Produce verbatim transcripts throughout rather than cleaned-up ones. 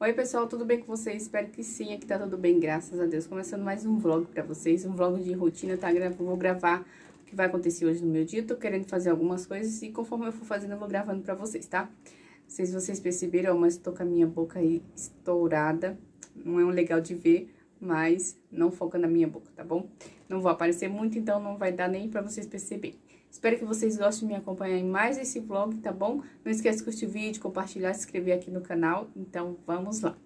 Oi pessoal, tudo bem com vocês? Espero que sim, aqui tá tudo bem, graças a Deus. Começando mais um vlog pra vocês, um vlog de rotina, tá? Vou gravar o que vai acontecer hoje no meu dia, tô querendo fazer algumas coisas e conforme eu for fazendo eu vou gravando pra vocês, tá? Não sei se vocês perceberam, mas tô com a minha boca aí estourada, não é um legal de ver, mas não foca na minha boca, tá bom? Não vou aparecer muito, então não vai dar nem pra vocês perceberem. Espero que vocês gostem de me acompanhar em mais esse vlog, tá bom? Não esquece de curtir o vídeo, compartilhar, se inscrever aqui no canal. Então, vamos lá.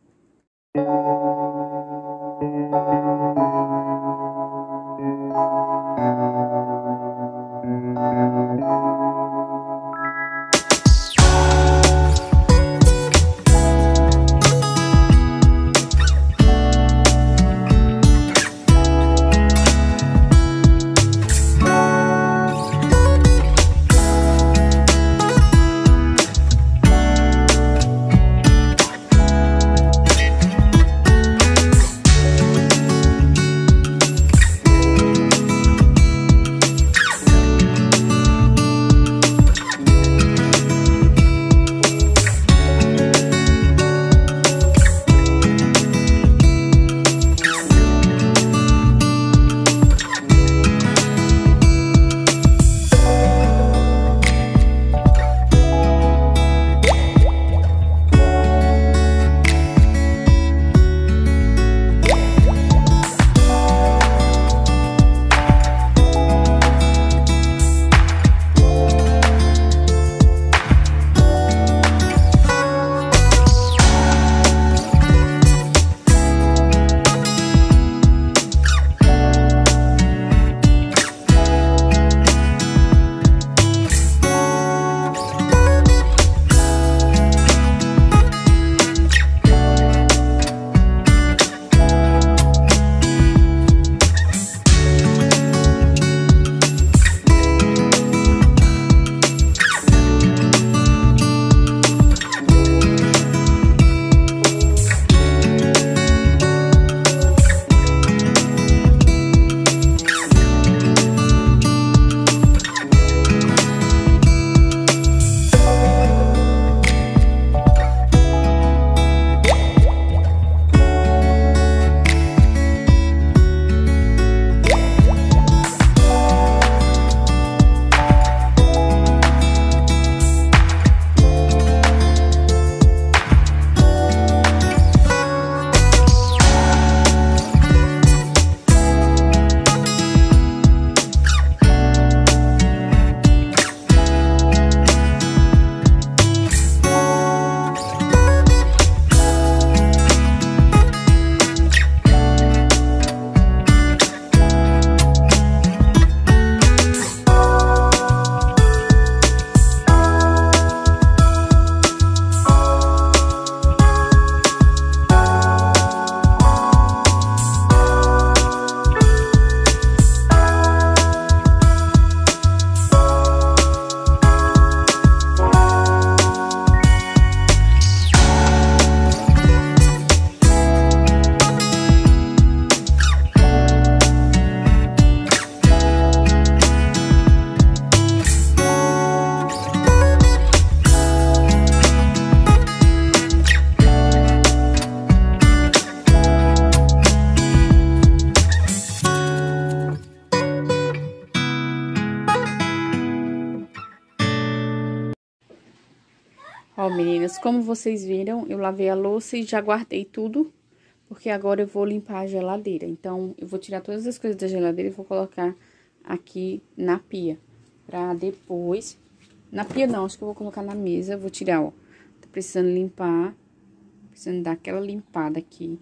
Ó, meninas, como vocês viram, eu lavei a louça e já guardei tudo, porque agora eu vou limpar a geladeira. Então, eu vou tirar todas as coisas da geladeira e vou colocar aqui na pia, pra depois... Na pia não, acho que eu vou colocar na mesa, vou tirar, ó. Tô precisando limpar, precisando dar aquela limpada aqui,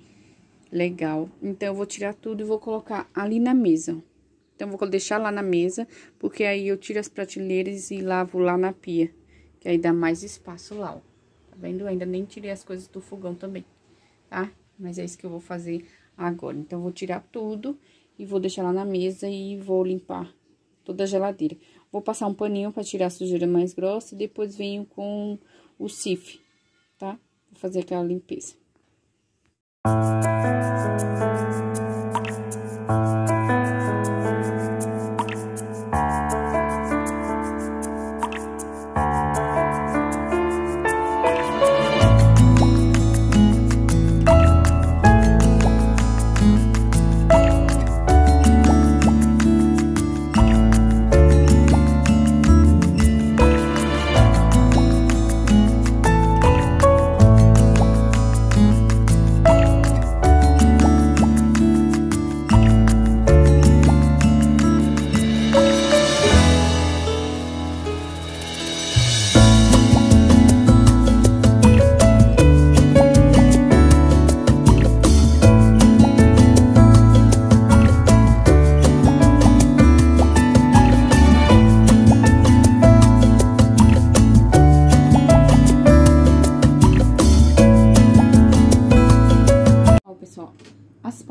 legal. Então, eu vou tirar tudo e vou colocar ali na mesa. Então, eu vou deixar lá na mesa, porque aí eu tiro as prateleiras e lavo lá na pia. Que aí dá mais espaço lá, ó. Tá vendo? Eu ainda nem tirei as coisas do fogão também, tá? Mas é isso que eu vou fazer agora. Então, eu vou tirar tudo e vou deixar lá na mesa e vou limpar toda a geladeira. Vou passar um paninho pra tirar a sujeira mais grossa e depois venho com o sif, tá? Vou fazer aquela limpeza.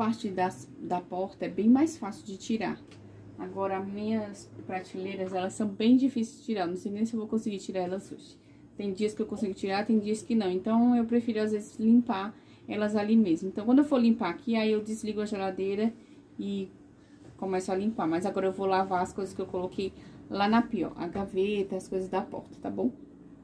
parte das, da porta é bem mais fácil de tirar. Agora, as minhas prateleiras, elas são bem difíceis de tirar. Não sei nem se eu vou conseguir tirar elas hoje. Tem dias que eu consigo tirar, tem dias que não. Então, eu prefiro, às vezes, limpar elas ali mesmo. Então, quando eu for limpar aqui, aí eu desligo a geladeira e começo a limpar. Mas agora eu vou lavar as coisas que eu coloquei lá na pia, ó. A gaveta, as coisas da porta, tá bom?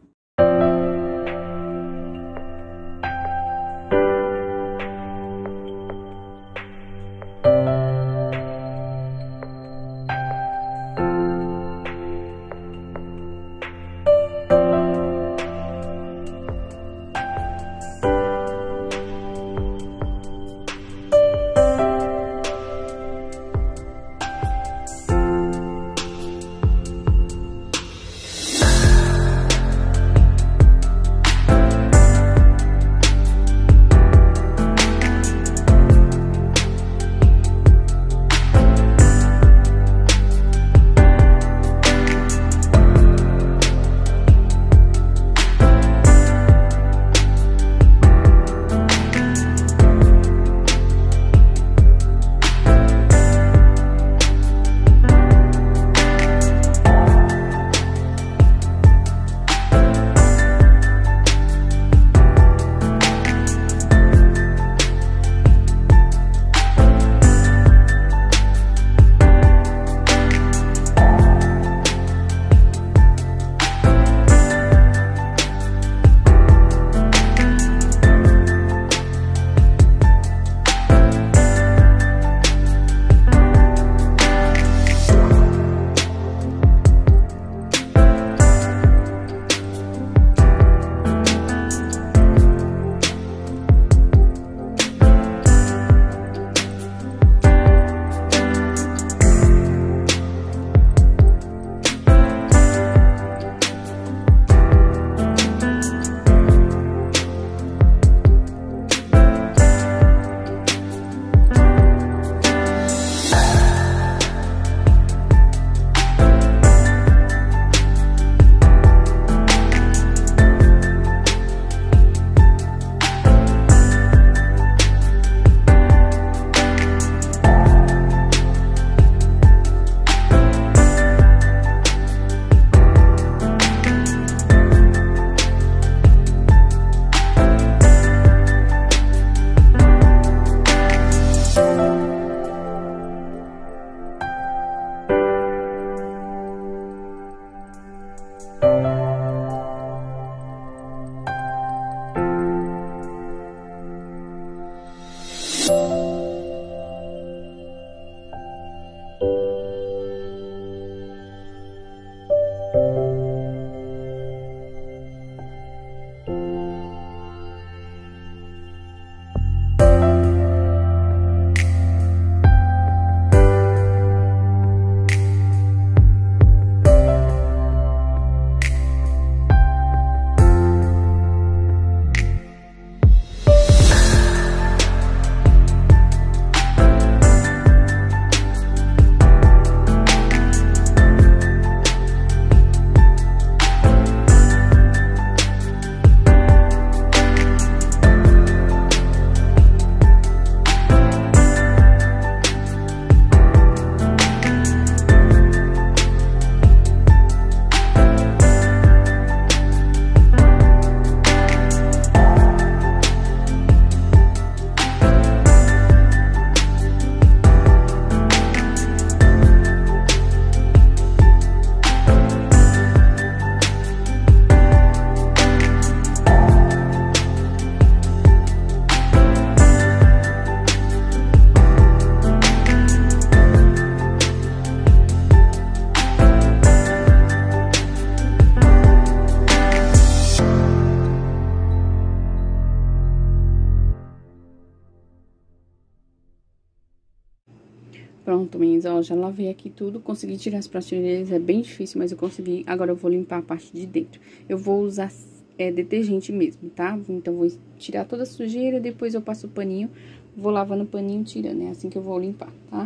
Pronto, meninas, ó, já lavei aqui tudo, consegui tirar as prateleiras, é bem difícil, mas eu consegui. Agora eu vou limpar a parte de dentro. Eu vou usar é, detergente mesmo, tá? Então, vou tirar toda a sujeira, depois eu passo o paninho, vou lavando o paninho, tirando, é assim que eu vou limpar, tá?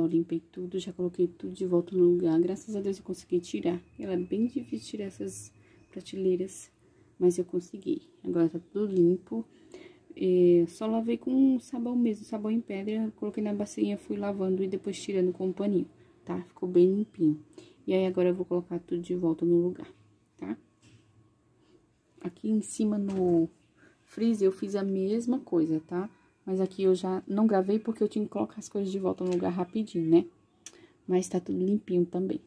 ó, limpei tudo, já coloquei tudo de volta no lugar. Graças a Deus eu consegui tirar. Ela é bem difícil tirar essas prateleiras, mas eu consegui. Agora tá tudo limpo. É, só lavei com sabão mesmo, sabão em pedra. Coloquei na bacia, fui lavando e depois tirando com um paninho, tá? Ficou bem limpinho. E aí, agora eu vou colocar tudo de volta no lugar, tá? Aqui em cima no freezer eu fiz a mesma coisa, tá? Mas aqui eu já não gravei porque eu tinha que colocar as coisas de volta no lugar rapidinho, né? Mas tá tudo limpinho também.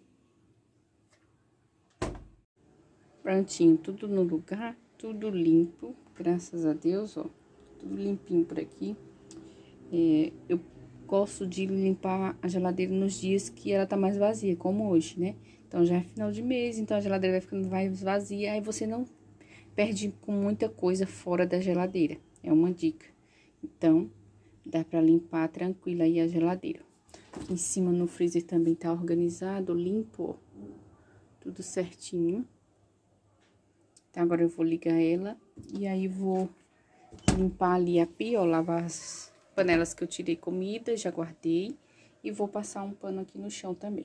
Prontinho, tudo no lugar, tudo limpo, graças a Deus, ó. Tudo limpinho por aqui. É, eu gosto de limpar a geladeira nos dias que ela tá mais vazia, como hoje, né? Então, já é final de mês, então a geladeira vai ficando mais vazia, aí você não perde com muita coisa fora da geladeira. É uma dica. Então, dá pra limpar tranquila aí a geladeira. Aqui em cima no freezer também tá organizado, limpo, ó. Tudo certinho. Então, agora eu vou ligar ela e aí vou limpar ali a pia, ó, lavar as panelas que eu tirei comida, já guardei. E vou passar um pano aqui no chão também.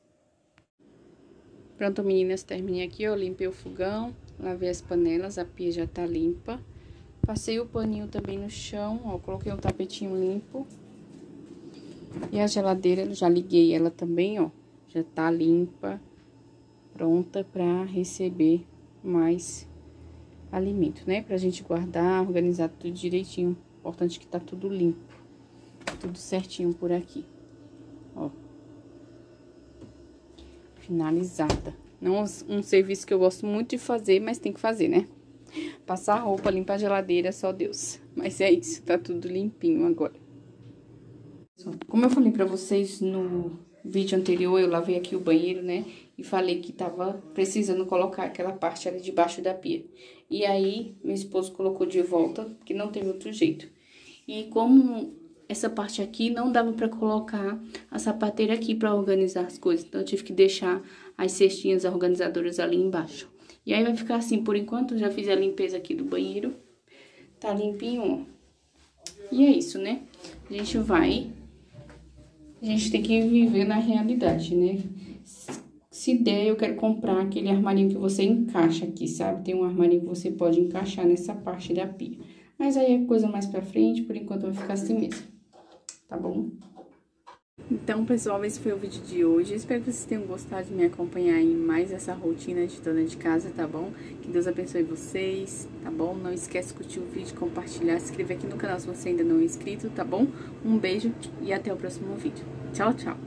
Pronto, meninas, terminei aqui, ó, limpei o fogão, lavei as panelas, a pia já tá limpa. Passei o paninho também no chão, ó, coloquei um tapetinho limpo. E a geladeira, já liguei ela também, ó, já tá limpa, pronta pra receber mais alimento, né? Pra gente guardar, organizar tudo direitinho. Importante que tá tudo limpo, tudo certinho por aqui, ó. Finalizada. Não um serviço que eu gosto muito de fazer, mas tem que fazer, né? Passar roupa, limpar a geladeira, só Deus. Mas é isso, tá tudo limpinho agora. Como eu falei pra vocês no vídeo anterior, eu lavei aqui o banheiro, né? E falei que tava precisando colocar aquela parte ali debaixo da pia. E aí, meu esposo colocou de volta, porque não teve outro jeito. E como essa parte aqui não dava pra colocar a sapateira aqui pra organizar as coisas, então eu tive que deixar as cestinhas organizadoras ali embaixo. E aí vai ficar assim, por enquanto, eu já fiz a limpeza aqui do banheiro. Tá limpinho, ó. E é isso, né? A gente vai... A gente tem que viver na realidade, né? Se der, eu quero comprar aquele armarinho que você encaixa aqui, sabe? Tem um armarinho que você pode encaixar nessa parte da pia. Mas aí é coisa mais pra frente, por enquanto vai ficar assim mesmo. Tá bom? Então, pessoal, esse foi o vídeo de hoje. Espero que vocês tenham gostado de me acompanhar em mais essa rotina de dona de casa, tá bom? Que Deus abençoe vocês, tá bom? Não esquece de curtir o vídeo, compartilhar, se inscrever aqui no canal se você ainda não é inscrito, tá bom? Um beijo e até o próximo vídeo. Tchau, tchau!